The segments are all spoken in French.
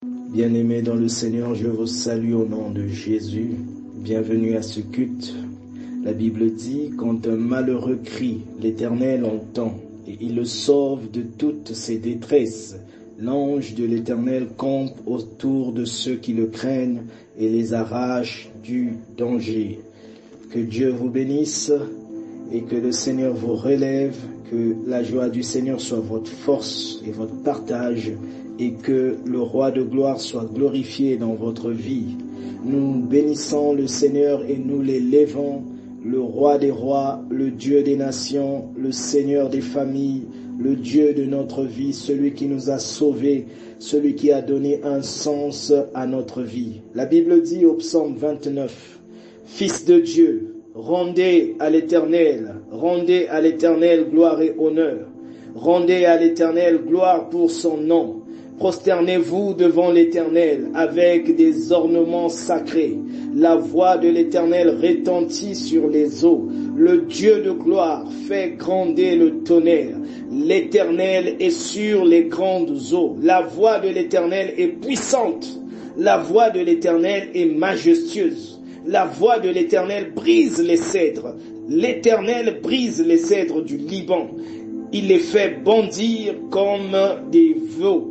Bien-aimés dans le Seigneur, je vous salue au nom de Jésus. Bienvenue à ce culte. La Bible dit, quand un malheureux crie, l'Éternel entend et il le sauve de toutes ses détresses. L'ange de l'Éternel campe autour de ceux qui le craignent et les arrache du danger. Que Dieu vous bénisse et que le Seigneur vous relève, que la joie du Seigneur soit votre force et votre partage, et que le roi de gloire soit glorifié dans votre vie. Nous bénissons le Seigneur et nous l'élevons, le roi des rois, le Dieu des nations, le Seigneur des familles, le Dieu de notre vie, celui qui nous a sauvés, celui qui a donné un sens à notre vie. La Bible dit au psaume 29, « Fils de Dieu, rendez à l'Éternel gloire et honneur. Rendez à l'Éternel gloire pour son nom. Prosternez-vous devant l'Éternel avec des ornements sacrés. La voix de l'Éternel retentit sur les eaux. Le Dieu de gloire fait gronder le tonnerre. L'Éternel est sur les grandes eaux. La voix de l'Éternel est puissante. La voix de l'Éternel est majestueuse. La voix de l'Éternel brise les cèdres. L'Éternel brise les cèdres du Liban. Il les fait bondir comme des veaux.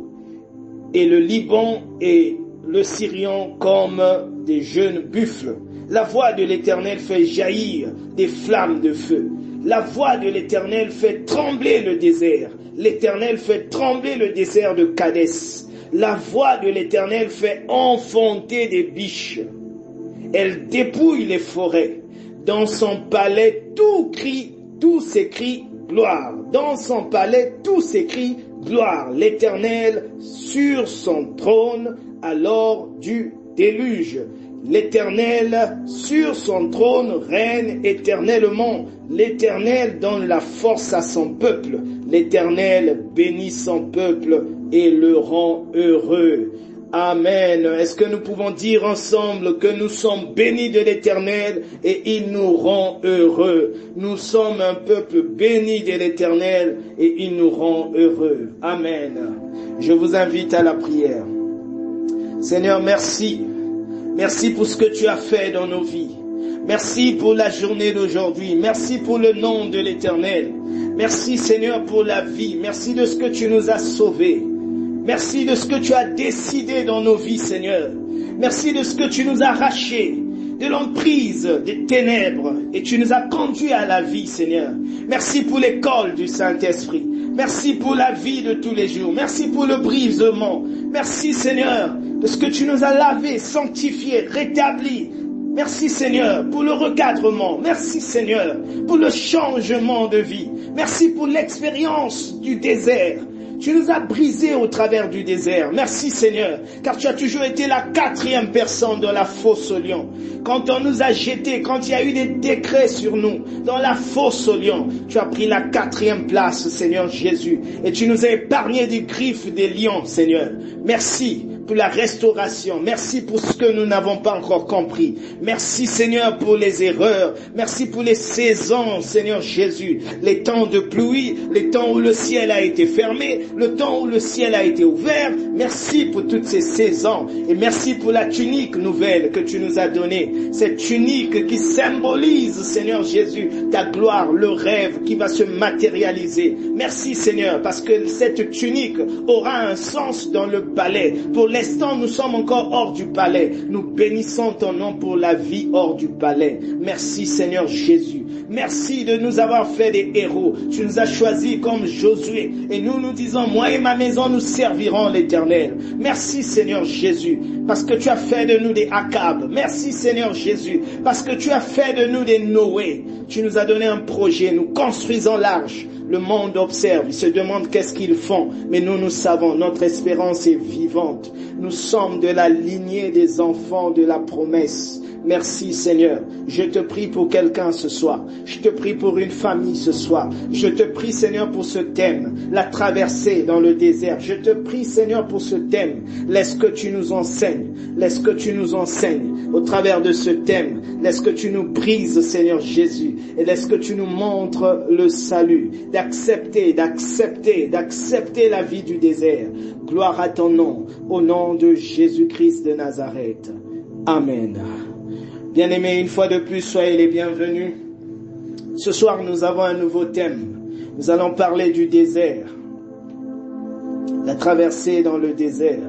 Et le Liban et le Syrian comme des jeunes buffles. La voix de l'Éternel fait jaillir des flammes de feu. La voix de l'Éternel fait trembler le désert. L'Éternel fait trembler le désert de Kadès. La voix de l'Éternel fait enfanter des biches. Elle dépouille les forêts. Dans son palais, tout s'écrie gloire. Dans son palais, tout s'écrie gloire. L'Éternel sur son trône à l'heure du déluge. L'Éternel sur son trône règne éternellement. L'Éternel donne la force à son peuple. L'Éternel bénit son peuple et le rend heureux. Amen. Est-ce que nous pouvons dire ensemble que nous sommes bénis de l'Éternel et il nous rend heureux? Nous sommes un peuple béni de l'Éternel et il nous rend heureux. Amen. Je vous invite à la prière. Seigneur, merci. Merci pour ce que tu as fait dans nos vies. Merci pour la journée d'aujourd'hui. Merci pour le nom de l'Éternel. Merci Seigneur pour la vie. Merci de ce que tu nous as sauvés. Merci de ce que tu as décidé dans nos vies, Seigneur. Merci de ce que tu nous as arrachés de l'emprise des ténèbres et tu nous as conduits à la vie, Seigneur. Merci pour l'école du Saint-Esprit. Merci pour la vie de tous les jours. Merci pour le brisement. Merci, Seigneur, de ce que tu nous as lavé, sanctifié, rétabli. Merci, Seigneur, pour le recadrement. Merci, Seigneur, pour le changement de vie. Merci pour l'expérience du désert. Tu nous as brisés au travers du désert. Merci Seigneur, car tu as toujours été la 4e personne dans la fosse au lion. Quand on nous a jetés, quand il y a eu des décrets sur nous, dans la fosse au lion, tu as pris la 4e place, Seigneur Jésus. Et tu nous as épargnés des griffes des lions, Seigneur. Merci pour la restauration. Merci pour ce que nous n'avons pas encore compris. Merci Seigneur pour les erreurs. Merci pour les saisons, Seigneur Jésus. Les temps de pluie, les temps où le ciel a été fermé, le temps où le ciel a été ouvert. Merci pour toutes ces saisons. Et merci pour la tunique nouvelle que tu nous as donnée. Cette tunique qui symbolise, Seigneur Jésus, ta gloire, le rêve qui va se matérialiser. Merci Seigneur, parce que cette tunique aura un sens dans le palais. Pour l'instant, nous sommes encore hors du palais. Nous bénissons ton nom pour la vie hors du palais. Merci Seigneur Jésus. Merci de nous avoir fait des héros. Tu nous as choisis comme Josué. Et nous disons, moi et ma maison, nous servirons l'Éternel. Merci Seigneur Jésus, parce que tu as fait de nous des Akab. Merci Seigneur Jésus, parce que tu as fait de nous des Noé. Tu nous as donné un projet. Nous construisons l'arche. Le monde observe, il se demande qu'est-ce qu'ils font. Mais nous savons, notre espérance est vivante. Nous sommes de la lignée des enfants de la promesse. Merci Seigneur. Je te prie pour quelqu'un ce soir. Je te prie pour une famille ce soir. Je te prie Seigneur pour ce thème, la traversée dans le désert. Je te prie Seigneur pour ce thème. Laisse que tu nous enseignes. Laisse que tu nous enseignes au travers de ce thème. Laisse que tu nous brises Seigneur Jésus. Et laisse que tu nous montres le salut. D'accepter la vie du désert. Gloire à ton nom. Au nom de Jésus-Christ de Nazareth. Amen. Bien-aimés, une fois de plus, soyez les bienvenus. Ce soir, nous avons un nouveau thème. Nous allons parler du désert. La traversée dans le désert.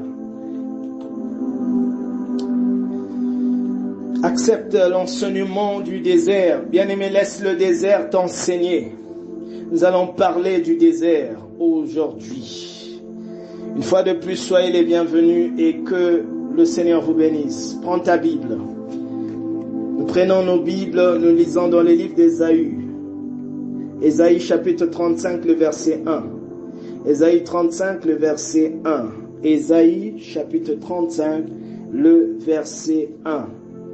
Accepte l'enseignement du désert. Bien-aimé, laisse le désert t'enseigner. Nous allons parler du désert aujourd'hui. Une fois de plus, soyez les bienvenus et que le Seigneur vous bénisse. Prends ta Bible. Nous prenons nos Bibles, nous lisons dans les livres d'Ésaïe. Ésaïe chapitre 35, le verset 1. Ésaïe 35, le verset 1. Ésaïe chapitre 35, le verset 1.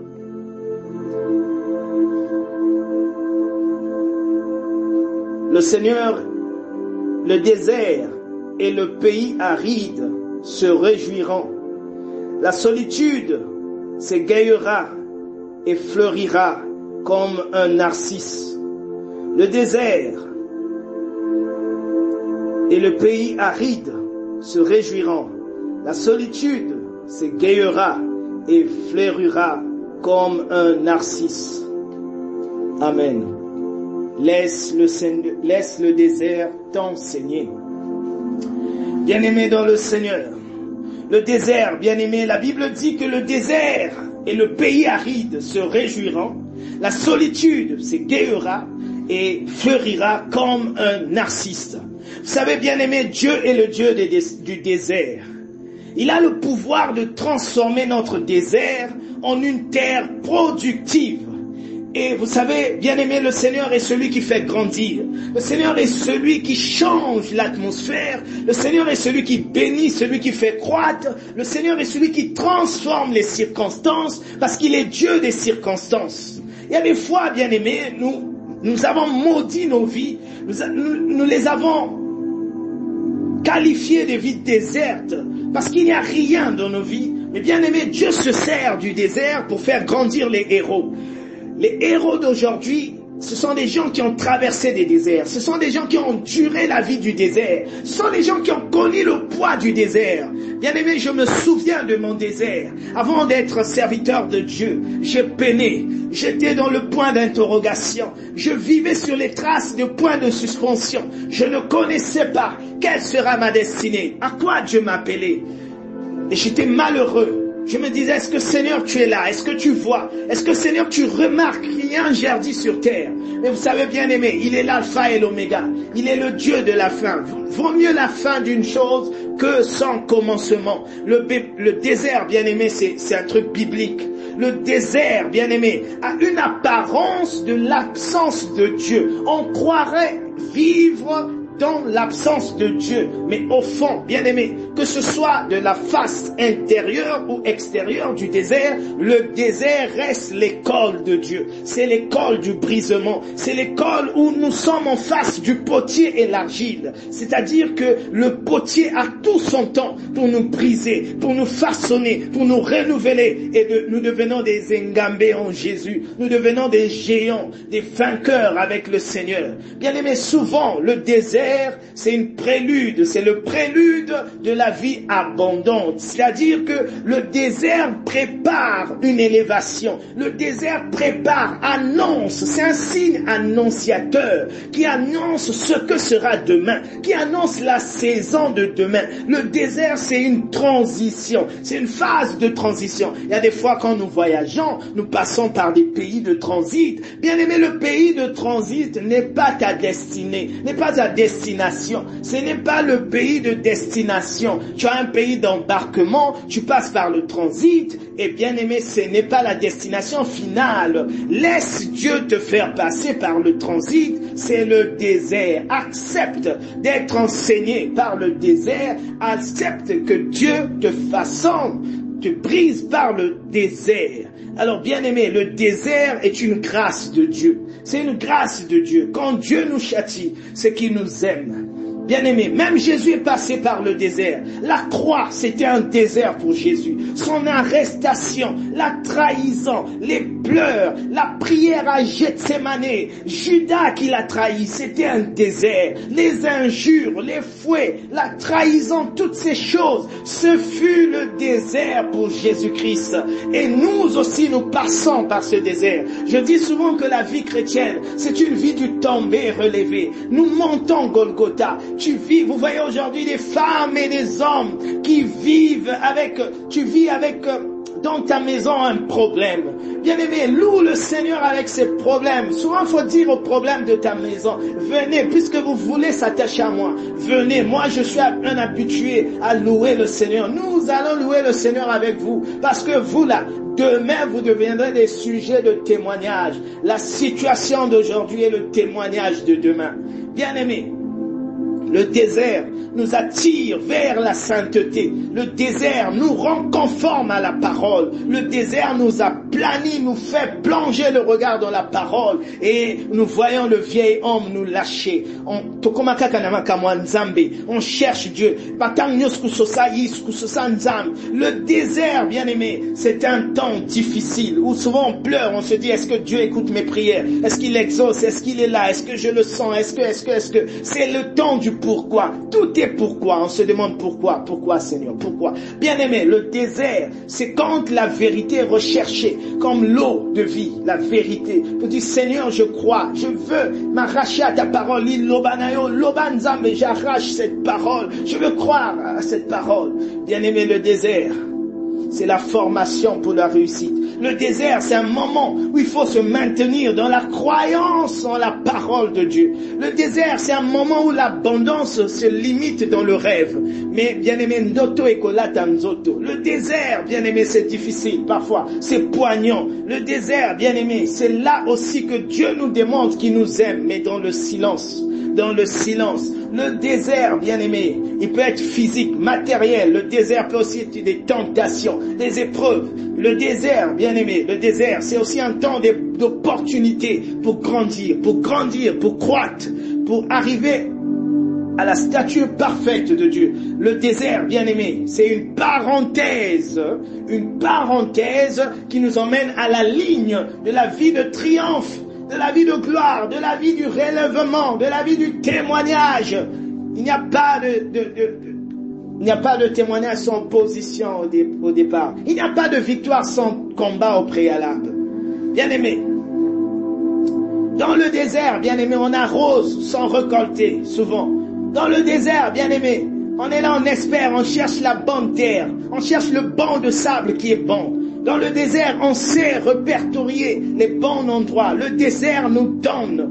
Le Seigneur, le désert et le pays aride se réjouiront. La solitude s'égayera et fleurira comme un narcisse. Le désert et le pays aride se réjouiront. La solitude s'égayera et fleurira comme un narcisse. Amen. Laisse le désert t'enseigner. Bien-aimé dans le Seigneur, le désert, bien-aimé, la Bible dit que le désert et le pays aride se réjouiront, la solitude s'égayera et fleurira comme un narcisse. Vous savez, bien-aimé, Dieu est le Dieu du désert. Il a le pouvoir de transformer notre désert en une terre productive. Et vous savez, bien-aimé, le Seigneur est celui qui fait grandir. Le Seigneur est celui qui change l'atmosphère. Le Seigneur est celui qui bénit, celui qui fait croître. Le Seigneur est celui qui transforme les circonstances parce qu'il est Dieu des circonstances. Il y a des fois, bien-aimé, nous avons maudit nos vies. Nous les avons qualifiées de vies désertes parce qu'il n'y a rien dans nos vies. Mais bien-aimé, Dieu se sert du désert pour faire grandir les héros. Les héros d'aujourd'hui, ce sont des gens qui ont traversé des déserts. Ce sont des gens qui ont duré la vie du désert. Ce sont des gens qui ont connu le poids du désert. Bien-aimé, je me souviens de mon désert. Avant d'être serviteur de Dieu, j'ai peiné. J'étais dans le point d'interrogation. Je vivais sur les traces de points de suspension. Je ne connaissais pas quelle sera ma destinée, à quoi Dieu m'appelait. Et j'étais malheureux. Je me disais, est-ce que Seigneur tu es là? Est-ce que tu vois? Est-ce que Seigneur tu remarques rien jardin sur terre? Mais vous savez bien aimé, il est l'alpha et l'oméga. Il est le Dieu de la fin. Vaut mieux la fin d'une chose que son commencement. Le désert bien aimé, c'est un truc biblique. Le désert bien aimé a une apparence de l'absence de Dieu. On croirait vivre dans l'absence de Dieu, mais au fond, bien aimé, que ce soit de la face intérieure ou extérieure du désert, le désert reste l'école de Dieu. C'est l'école du brisement. C'est l'école où nous sommes en face du potier et l'argile. C'est-à-dire que le potier a tout son temps pour nous briser, pour nous façonner, pour nous renouveler, et nous devenons des engambés en Jésus. Nous devenons des géants, des vainqueurs avec le Seigneur. Bien aimé, souvent, le désert, c'est une prélude, c'est le prélude de la vie abondante. C'est-à-dire que le désert prépare une élévation. Le désert prépare, annonce, c'est un signe annonciateur qui annonce ce que sera demain, qui annonce la saison de demain. Le désert, c'est une transition, c'est une phase de transition. Il y a des fois quand nous voyageons, nous passons par des pays de transit. Bien aimé, le pays de transit n'est pas ta destinée, n'est pas ta destination. Ce n'est pas le pays de destination. Tu as un pays d'embarquement, tu passes par le transit, et bien aimé, ce n'est pas la destination finale. Laisse Dieu te faire passer par le transit, c'est le désert. Accepte d'être enseigné par le désert, accepte que Dieu te façonne te brise par le désert. Alors, bien-aimé, le désert est une grâce de Dieu. C'est une grâce de Dieu. Quand Dieu nous châtie, c'est qu'il nous aime. Bien-aimé, même Jésus est passé par le désert. La croix, c'était un désert pour Jésus. Son arrestation, la trahison, les pleurs, la prière à Gethsémane, Judas qui l'a trahi, c'était un désert. Les injures, les fouets, la trahison, toutes ces choses, ce fut le désert pour Jésus-Christ. Et nous aussi, nous passons par ce désert. Je dis souvent que la vie chrétienne, c'est une vie du tombé relevé. Nous montons Golgotha. Vous voyez aujourd'hui des femmes et des hommes qui vivent avec, dans ta maison un problème. Bien-aimé, loue le Seigneur avec ses problèmes. Souvent, il faut dire aux problèmes de ta maison, venez, puisque vous voulez s'attacher à moi, venez. Moi, je suis un habitué à louer le Seigneur. Nous allons louer le Seigneur avec vous, parce que vous là, demain, vous deviendrez des sujets de témoignage. La situation d'aujourd'hui est le témoignage de demain. Bien-aimé, le désert nous attire vers la sainteté. Le désert nous rend conformes à la parole. Le désert nous aplanit, nous fait plonger le regard dans la parole. Et nous voyons le vieil homme nous lâcher. On cherche Dieu. Le désert, bien aimé, c'est un temps difficile où souvent on pleure, on se dit, est-ce que Dieu écoute mes prières? Est-ce qu'il exauce? Est-ce qu'il est là? Est-ce que je le sens? Est-ce que c'est le temps du pourquoi? Tout est pourquoi. On se demande pourquoi. Pourquoi, Seigneur? Pourquoi? Bien-aimé, le désert, c'est quand la vérité est recherchée, comme l'eau de vie, la vérité. Vous dites, Seigneur, je crois, je veux m'arracher à ta parole. Mais j'arrache cette parole. Je veux croire à cette parole. Bien-aimé, le désert, c'est la formation pour la réussite. Le désert, c'est un moment où il faut se maintenir dans la croyance en la parole de Dieu. Le désert, c'est un moment où l'abondance se limite dans le rêve. Mais bien aimé, ndoto ekolata nzoto. Le désert, bien aimé, c'est difficile parfois. C'est poignant. Le désert, bien aimé, c'est là aussi que Dieu nous démontre qu'il nous aime, mais dans le silence. Dans le silence. Le désert, bien aimé, il peut être physique, matériel. Le désert peut aussi être des tentations, des épreuves. Le désert, bien aimé, le désert, c'est aussi un temps d'opportunité pour grandir, pour croître, pour arriver à la stature parfaite de Dieu. Le désert, bien aimé, c'est une parenthèse qui nous emmène à la ligne de la vie de triomphe, de la vie de gloire, de la vie du relèvement, de la vie du témoignage. Il n'y a pas de témoignage sans position au départ. Il n'y a pas de victoire sans combat au préalable. Bien-aimé, dans le désert, bien-aimé, on arrose sans récolter, souvent. Dans le désert, bien-aimé, on est là, on espère, on cherche la bonne terre, on cherche le banc de sable qui est bon. Dans le désert, on sait répertorier les bons endroits. Le désert nous donne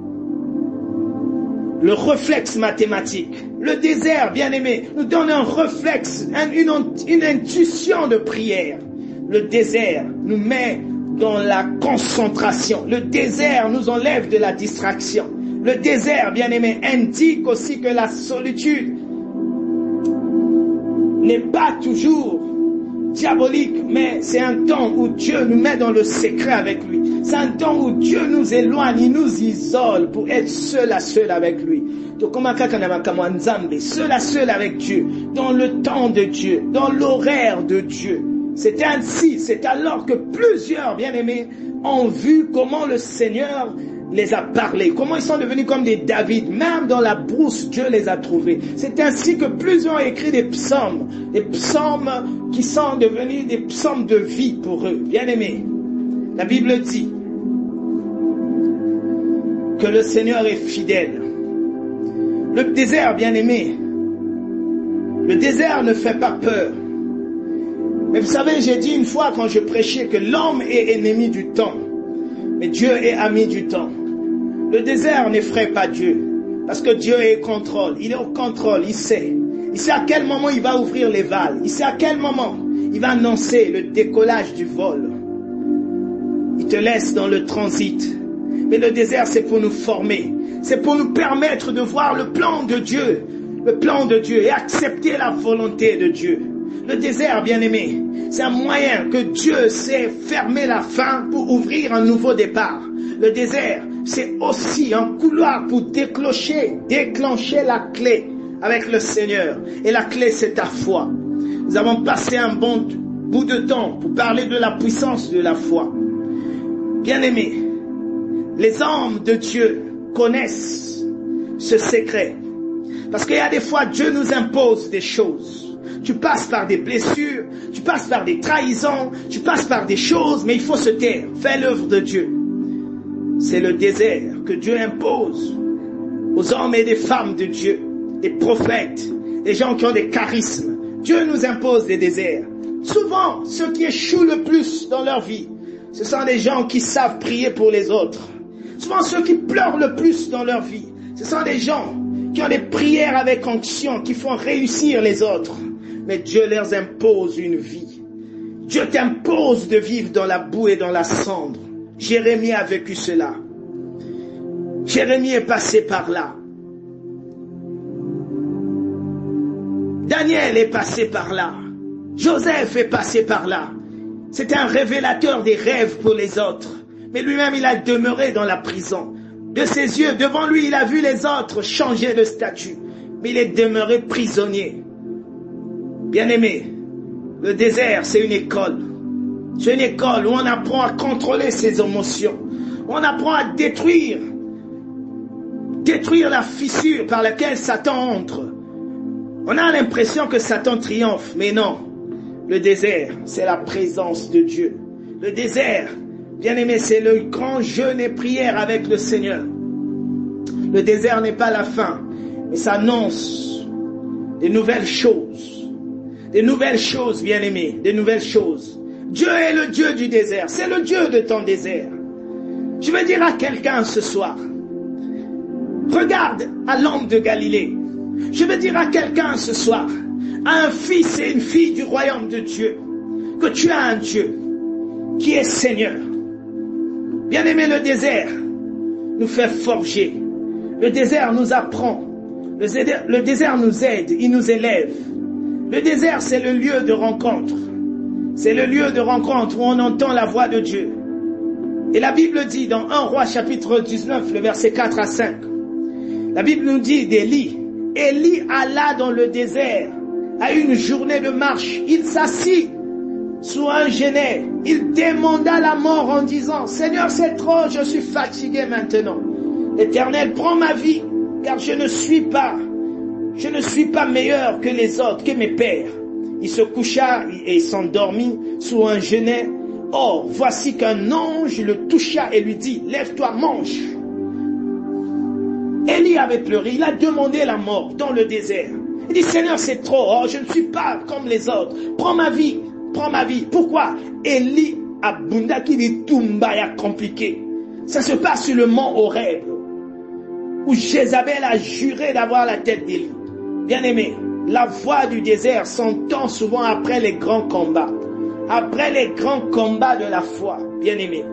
le réflexe mathématique. Le désert, bien aimé, nous donne un réflexe, une intuition de prière. Le désert nous met dans la concentration. Le désert nous enlève de la distraction. Le désert, bien aimé, indique aussi que la solitude n'est pas toujours diabolique, mais c'est un temps où Dieu nous met dans le secret avec lui. C'est un temps où Dieu nous éloigne, il nous isole pour être seul à seul avec lui. Seul à seul avec Dieu, dans le temps de Dieu, dans l'horaire de Dieu. C'est ainsi, c'est alors que plusieurs bien-aimés ont vu comment le Seigneur les a parlé, comment ils sont devenus comme des David, même dans la brousse, Dieu les a trouvés. C'est ainsi que plusieurs ont écrit des psaumes qui sont devenus des psaumes de vie pour eux. Bien-aimés, la Bible dit que le Seigneur est fidèle. Le désert, bien-aimé, le désert ne fait pas peur. Mais vous savez, j'ai dit une fois quand je prêchais que l'homme est ennemi du temps, mais Dieu est ami du temps. Le désert n'effraie pas Dieu, parce que Dieu est au contrôle. Il est au contrôle, il sait. Il sait à quel moment il va ouvrir les valves. Il sait à quel moment il va annoncer le décollage du vol. Il te laisse dans le transit. Mais le désert, c'est pour nous former. C'est pour nous permettre de voir le plan de Dieu. Le plan de Dieu et accepter la volonté de Dieu. Le désert, bien-aimé, c'est un moyen que Dieu sait fermer la faim pour ouvrir un nouveau départ. Le désert, c'est aussi un couloir pour déclencher la clé avec le Seigneur. Et la clé, c'est ta foi. Nous avons passé un bon bout de temps pour parler de la puissance de la foi. Bien-aimé, les hommes de Dieu connaissent ce secret. Parce qu'il y a des fois, Dieu nous impose des choses. Tu passes par des blessures, tu passes par des trahisons, tu passes par des choses, mais il faut se taire. Fais l'œuvre de Dieu. C'est le désert que Dieu impose aux hommes et des femmes de Dieu, des prophètes, des gens qui ont des charismes. Dieu nous impose des déserts. Souvent, ceux qui échouent le plus dans leur vie, ce sont des gens qui savent prier pour les autres. Souvent, ceux qui pleurent le plus dans leur vie, ce sont des gens qui ont des prières avec onction, qui font réussir les autres. Mais Dieu leur impose une vie. Dieu t'impose de vivre dans la boue et dans la cendre. Jérémie a vécu cela. Jérémie est passé par là. Daniel est passé par là. Joseph est passé par là. C'était un révélateur des rêves pour les autres. Mais lui-même, il a demeuré dans la prison. De ses yeux, devant lui, il a vu les autres changer de statut. Mais il est demeuré prisonnier. Bien-aimé, le désert, c'est une école. C'est une école où on apprend à contrôler ses émotions. On apprend à détruire la fissure par laquelle Satan entre. On a l'impression que Satan triomphe, mais non. Le désert, c'est la présence de Dieu. Le désert, bien-aimé, c'est le grand jeûne et prière avec le Seigneur. Le désert n'est pas la fin, mais ça annonce des nouvelles choses. Des nouvelles choses, bien-aimé, des nouvelles choses. Dieu est le Dieu du désert. C'est le Dieu de ton désert. Je veux dire à quelqu'un ce soir, regarde à l'homme de Galilée. Je veux dire à quelqu'un ce soir, à un fils et une fille du royaume de Dieu, que tu as un Dieu qui est Seigneur. Bien-aimé, le désert nous fait forger. Le désert nous apprend. Le désert nous aide, il nous élève. Le désert, c'est le lieu de rencontre. C'est le lieu de rencontre où on entend la voix de Dieu. Et la Bible dit dans 1 Roi chapitre 19, le verset 4 à 5. La Bible nous dit d'Élie. Élie alla dans le désert à une journée de marche. Il s'assit sous un genêt. Il demanda la mort en disant, Seigneur, c'est trop, je suis fatigué maintenant. L'Éternel, prends ma vie, car je ne suis pas meilleur que les autres, que mes pères. Il se coucha et s'endormit sous un genêt. Or, voici qu'un ange le toucha et lui dit, lève-toi, mange. Élie avait pleuré, il a demandé la mort dans le désert. Il dit, Seigneur, c'est trop, oh, je ne suis pas comme les autres. Prends ma vie, prends ma vie. Pourquoi? Élie a bundaki di tumbaya compliqué. Ça se passe sur le mont Horeb, où Jézabel a juré d'avoir la tête d'Élie. Bien-aimé, la voix du désert s'entend souvent après les grands combats. Après les grands combats de la foi, bien-aimé.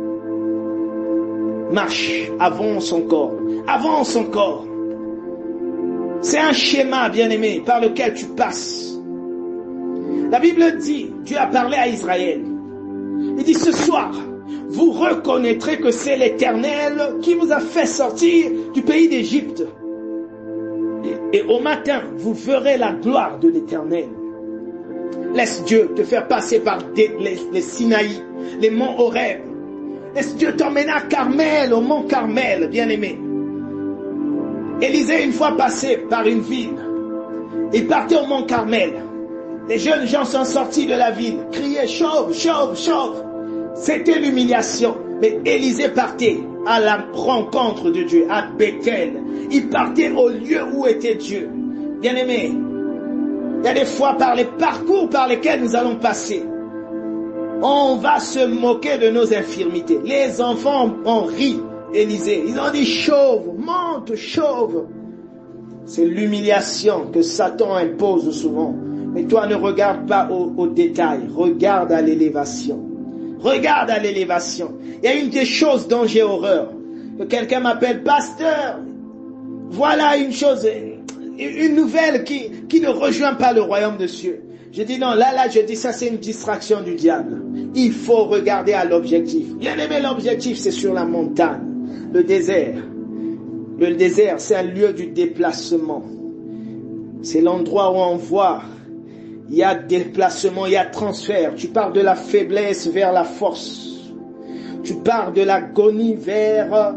Marche, avance encore. Avance encore. C'est un schéma, bien-aimé, par lequel tu passes. La Bible dit, Dieu a parlé à Israël. Il dit, ce soir, vous reconnaîtrez que c'est l'Éternel qui vous a fait sortir du pays d'Égypte. Et au matin, vous verrez la gloire de l'Éternel. Laisse Dieu te faire passer par les Sinaï, les monts Horeb. Laisse Dieu t'emmener à Carmel, au mont Carmel, bien-aimé. Élisée, une fois passé par une ville, il partait au mont Carmel. Les jeunes gens sont sortis de la ville, criaient, chauve, chauve, chauve. C'était l'humiliation. Mais Élisée partait à la rencontre de Dieu, à Bethel. Il partait au lieu où était Dieu. Bien-aimé, il y a des fois par les parcours par lesquels nous allons passer, on va se moquer de nos infirmités. Les enfants ont ri, Élisée. Ils ont dit chauve, monte, chauve. C'est l'humiliation que Satan impose souvent. Mais toi, ne regarde pas aux détails. Regarde à l'élévation. Regarde à l'élévation. Il y a une des choses dont j'ai horreur. Que quelqu'un m'appelle pasteur. Voilà une chose, une nouvelle qui ne rejoint pas le royaume de Dieu. Je dis non, là, je dis ça, c'est une distraction du diable. Il faut regarder à l'objectif. Bien aimé, l'objectif, c'est sur la montagne, le désert. Le désert, c'est un lieu du déplacement. C'est l'endroit où on voit, il y a déplacement, il y a transfert. Tu pars de la faiblesse vers la force. Tu pars de l'agonie vers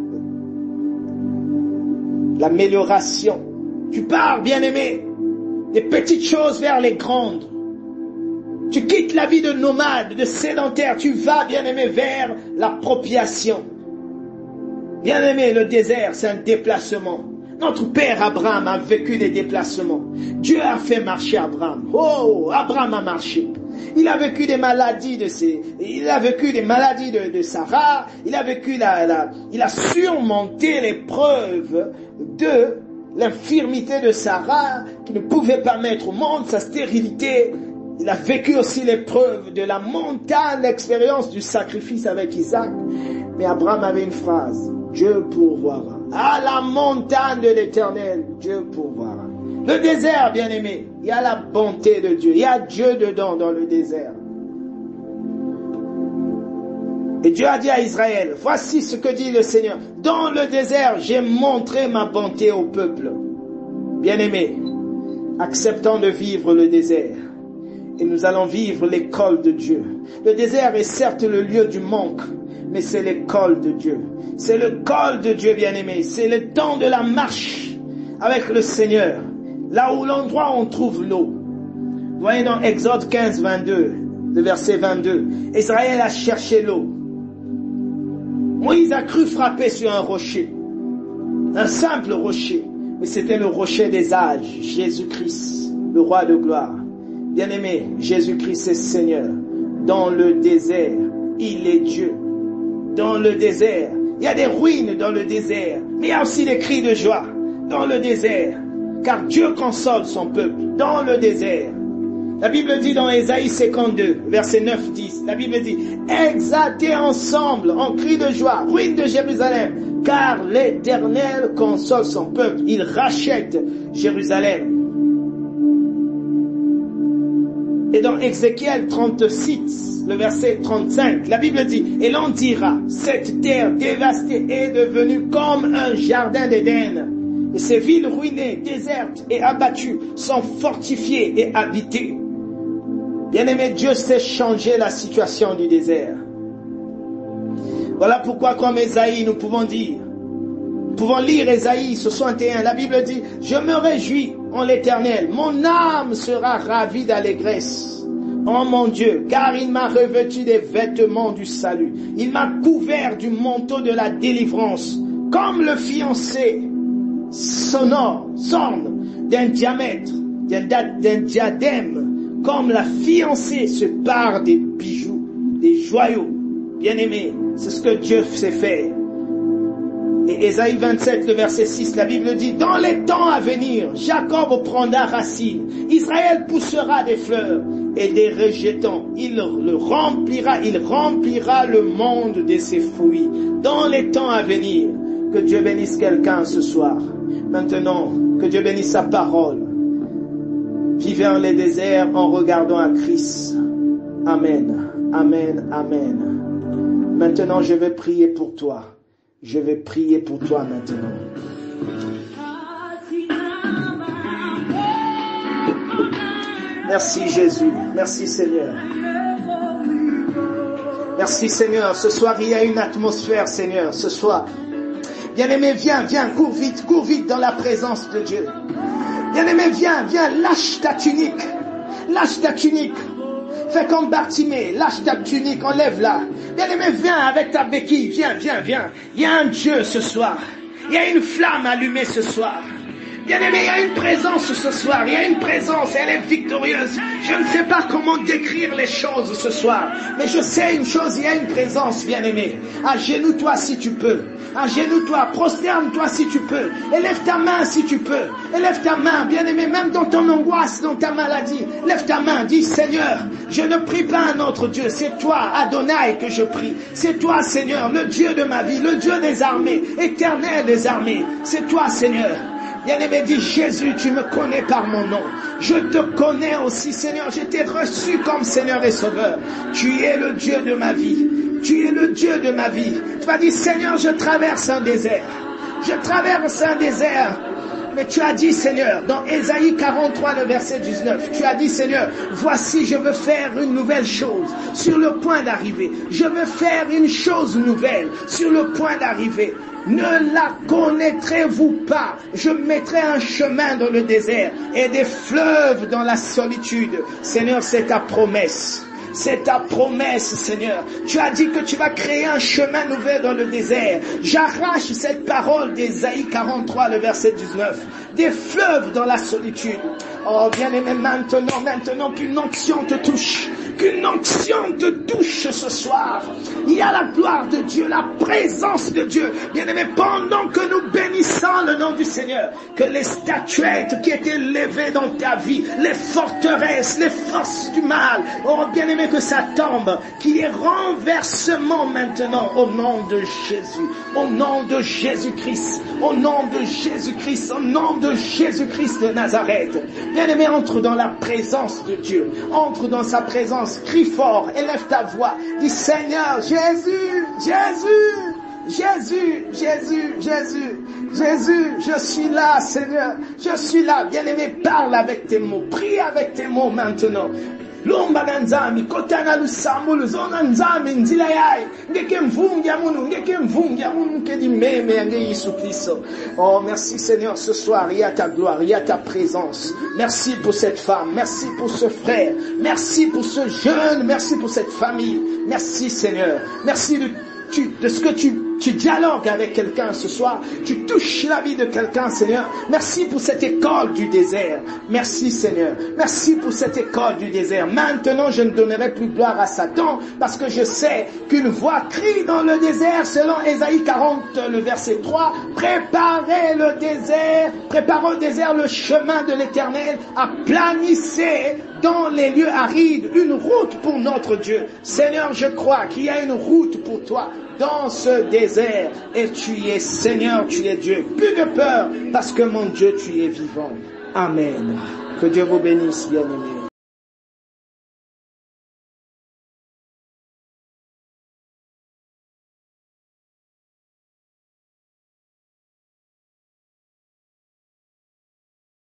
l'amélioration. Tu pars, bien-aimé, des petites choses vers les grandes. Tu quittes la vie de nomade, de sédentaire. Tu vas, bien-aimé, vers l'appropriation. Bien-aimé, le désert, c'est un déplacement. Notre père Abraham a vécu des déplacements. Dieu a fait marcher Abraham. Oh, Abraham a marché. Il a vécu des maladies de Sarah. Il a vécu il a surmonté l'épreuve de l'infirmité de Sarah qui ne pouvait pas mettre au monde sa stérilité. Il a vécu aussi l'épreuve de la montagne, l'expérience du sacrifice avec Isaac. Mais Abraham avait une phrase: Dieu pourvoira. À la montagne de l'Éternel, Dieu pourvoira. Le désert, bien-aimé, il y a la bonté de Dieu. Il y a Dieu dedans, dans le désert. Et Dieu a dit à Israël, voici ce que dit le Seigneur. Dans le désert, j'ai montré ma bonté au peuple. Bien-aimé, acceptons de vivre le désert. Et nous allons vivre l'école de Dieu. Le désert est certes le lieu du manque, mais c'est l'école de Dieu. C'est l'école de Dieu, bien-aimé. C'est le temps de la marche avec le Seigneur. Là où l'endroit où on trouve l'eau. Voyez dans Exode 15, 22, le verset 22. Israël a cherché l'eau. Moïse a cru frapper sur un rocher. Un simple rocher. Mais c'était le rocher des âges. Jésus-Christ, le roi de gloire. Bien-aimé, Jésus-Christ est Seigneur. Dans le désert, il est Dieu. Dans le désert, il y a des ruines dans le désert. Mais il y a aussi des cris de joie dans le désert. Car Dieu console son peuple dans le désert. La Bible dit dans Ésaïe 52, verset 9-10, la Bible dit, exaltez ensemble en cris de joie, ruines de Jérusalem, car l'Éternel console son peuple, il rachète Jérusalem. Et dans Ézéchiel 36, le verset 35, la Bible dit, et l'on dira, cette terre dévastée est devenue comme un jardin d'Éden. Et ces villes ruinées, désertes et abattues sont fortifiées et habitées. Bien-aimé, Dieu sait changer la situation du désert. Voilà pourquoi, comme Ésaïe, nous pouvons dire, nous pouvons lire Ésaïe 61, la Bible dit, je me réjouis en l'Éternel, mon âme sera ravie d'allégresse. Oh mon Dieu, car il m'a revêtu des vêtements du salut. Il m'a couvert du manteau de la délivrance, comme le fiancé s'orne d'un diamètre, d'un diadème, comme la fiancée se pare des bijoux, des joyaux. Bien-aimé, c'est ce que Dieu sait faire. Et Ésaïe 27, le verset 6, la Bible dit, dans les temps à venir, Jacob prendra racine, Israël poussera des fleurs et des rejetons. Il remplira le monde de ses fruits. Dans les temps à venir, que Dieu bénisse quelqu'un ce soir. Maintenant, que Dieu bénisse sa parole. Vivez en les déserts en regardant à Christ. Amen, amen, amen. Maintenant, je vais prier pour toi. Je vais prier pour toi maintenant. Merci Jésus. Merci Seigneur. Merci Seigneur. Ce soir, il y a une atmosphère, Seigneur. Ce soir. Bien-aimé, viens, cours vite dans la présence de Dieu. Bien-aimé, viens, lâche ta tunique. Lâche ta tunique. Fais comme Bartimée, lâche ta tunique, enlève-la. Bien-aimé, viens avec ta béquille, viens. Il y a un Dieu ce soir. Il y a une flamme allumée ce soir. Bien-aimé, il y a une présence ce soir. Il y a une présence, elle est victorieuse. Je ne sais pas comment décrire les choses ce soir. Mais je sais une chose, il y a une présence, bien-aimé. Agenouille-toi si tu peux. Agenouille-toi, prosterne-toi si tu peux. Élève ta main si tu peux. Élève ta main, bien-aimé, même dans ton angoisse, dans ta maladie. Lève ta main, dis Seigneur, je ne prie pas un autre Dieu. C'est toi, Adonai, que je prie. C'est toi, Seigneur, le Dieu de ma vie, le Dieu des armées, éternel des armées. C'est toi, Seigneur. Bien-aimé, dis Jésus, tu me connais par mon nom. Je te connais aussi, Seigneur. Je t'ai reçu comme Seigneur et Sauveur. Tu es le Dieu de ma vie. Tu es le Dieu de ma vie. Tu vas dire, Seigneur, je traverse un désert. Je traverse un désert. Mais tu as dit, Seigneur, dans Ésaïe 43, le verset 19, tu as dit, Seigneur, voici, je veux faire une nouvelle chose sur le point d'arriver. Je veux faire une chose nouvelle sur le point d'arriver. Ne la connaîtrez-vous pas? Je mettrai un chemin dans le désert et des fleuves dans la solitude. Seigneur, c'est ta promesse. C'est ta promesse, Seigneur. Tu as dit que tu vas créer un chemin nouvel dans le désert. J'arrache cette parole d'Ésaïe 43, le verset 19. Des fleuves dans la solitude. Oh, bien-aimé, maintenant qu'une onction te touche. Qu'une onction te touche ce soir. Il y a la gloire de Dieu, la présence de Dieu. Bien-aimé, pendant que nous bénissons le nom du Seigneur, que les statuettes qui étaient levées dans ta vie, les forteresses, les forces du mal, oh, bien-aimé, que ça tombe, qu'il y ait renversement maintenant au nom de Jésus, au nom de Jésus-Christ, au nom de Jésus-Christ, au nom de Jésus-Christ de Nazareth. Bien-aimé, entre dans la présence de Dieu, entre dans sa présence, crie fort, élève ta voix, dis Seigneur, Jésus, Jésus, Jésus, Jésus, Jésus, Jésus, je suis là, Seigneur, je suis là. Bien-aimé, parle avec tes mots, prie avec tes mots maintenant. Lomba ganzami kotana lusamulu zona nzami nzila yai ngeke mvungia munu kedi meme yange Yesu Kristo. Oh, merci Seigneur, ce soir il y a ta gloire, il y a ta présence. Merci pour cette femme, merci pour ce frère, merci pour ce jeune, merci pour cette famille. Merci Seigneur, merci de ce que tu dialogues avec quelqu'un ce soir, tu touches la vie de quelqu'un, Seigneur. Merci pour cette école du désert. Merci, Seigneur. Merci pour cette école du désert. Maintenant, je ne donnerai plus gloire à Satan parce que je sais qu'une voix crie dans le désert, selon Ésaïe 40, le verset 3. Préparez le désert, préparez au désert le chemin de l'Éternel, aplanissez dans les lieux arides une route pour notre Dieu. Seigneur, je crois qu'il y a une route pour toi dans ce désert, et tu es Seigneur, tu es Dieu. Plus de peur, parce que mon Dieu, tu es vivant. Amen. Que Dieu vous bénisse, bien-aimés.